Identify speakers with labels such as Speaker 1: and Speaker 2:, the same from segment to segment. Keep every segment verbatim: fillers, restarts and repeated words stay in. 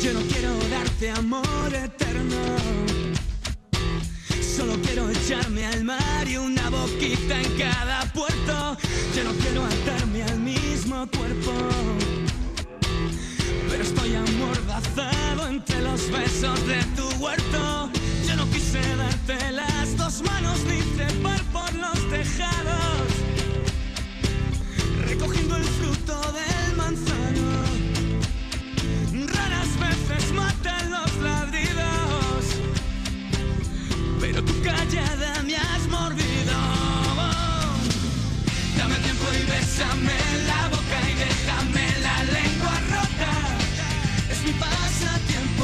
Speaker 1: Yo no quiero darte amor eterno, solo quiero echarme al mar y una boquita en cada puerto. Yo no quiero atarme al mismo cuerpo, pero estoy amordazado entre los besos de tu huerto. Yo no quise darte las dos manos ni trepar por los tejados, recogiendo el fruto del manzano. Raras veces matan los ladridos, pero tú callada me has mordido. Dame tiempo y bésame en la boca y déjame la lengua rota. Es mi pasatiempo.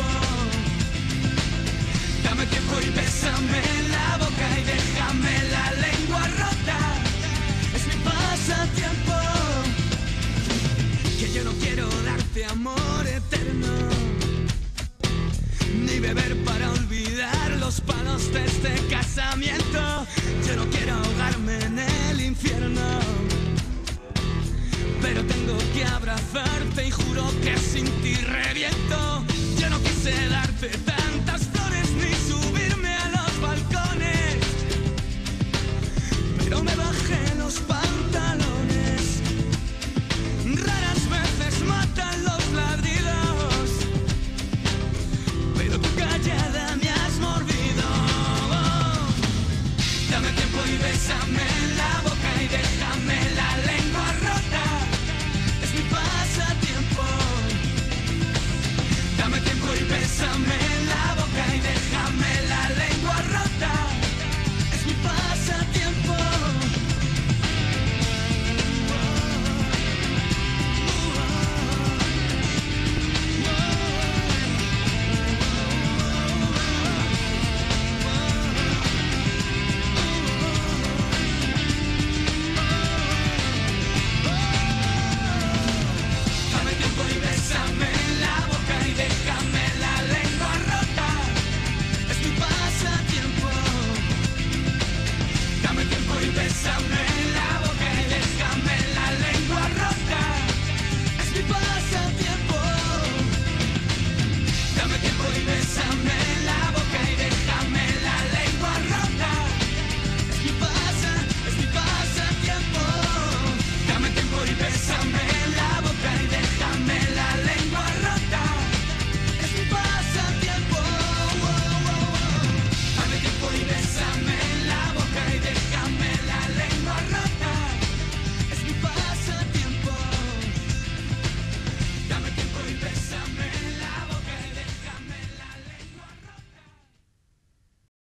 Speaker 1: Dame tiempo y bésame en la boca y déjame la lengua rota. Es mi pasatiempo. Que yo no quiero darte amor eterno, ni beber para olvidar los palos de este casamiento. Yo no quiero ahogarme en el infierno, pero tengo que abrazarte y juro que sin ti reviento. Yo no quise darte